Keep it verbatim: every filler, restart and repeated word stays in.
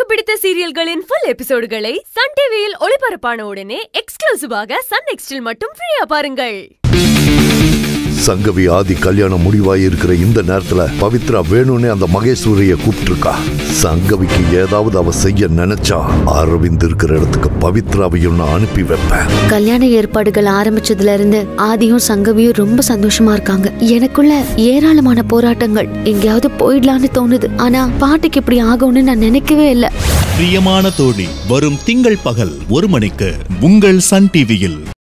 உங்களுக்கு பிடித்த சீரியல்களின் ஃபுல் எபிசோடுகளை சன் டிவியில் ஒளிபரப்பான உடனே எக்ஸ்க்ளூசிவாக சன் நெக்ஸ்டில் மட்டும் ஃப்ரீயா பாருங்கள். சங்கவி ஆதி கல்யாணம் முடிவாயிருக்கிற இந்த நேரத்துல பவித்ரா வேணும்னே அந்த மகேஸ்வரிய கூப்பிட்டுருக்கா. சங்கவிக்கு ஏதாவது அவ செய்ய நினைச்சா அரவிந்த் இருக்கிற இடத்துக்கு பவித்ராவையும் நான் அனுப்பி வைப்பேன். கல்யாண ஏற்பாடுகள் ஆரம்பிச்சதுல இருந்து ஆதியும் சங்கவியும் ரொம்ப சந்தோஷமா இருக்காங்க. எனக்குள்ள ஏராளமான போராட்டங்கள் எங்கேயாவது போயிடலான்னு தோணுது. ஆனா பாட்டிக்கு இப்படி ஆகும்னு நான் நினைக்கவே இல்லை. பிரியமான தோழி வரும் திங்கள் பகல் ஒரு மணிக்கு உங்கள் சன் டிவியில்.